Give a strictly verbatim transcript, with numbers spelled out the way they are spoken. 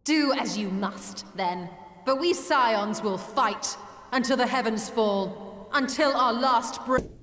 Do as you must, then. But we Scions will fight until the heavens fall, until our last breath.